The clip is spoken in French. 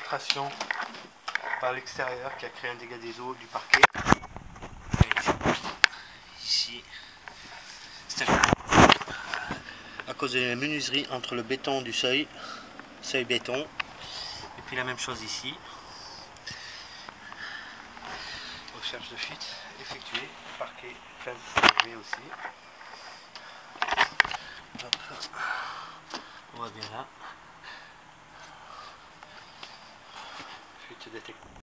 filtration par l'extérieur qui a créé un dégât des eaux du parquet. Ici, c'est à cause de la menuiserie entre le béton du seuil béton, et puis la même chose ici. Recherche de fuite effectuée, parquet plein de aussi. Hop. On voit bien là. Fuite détectée.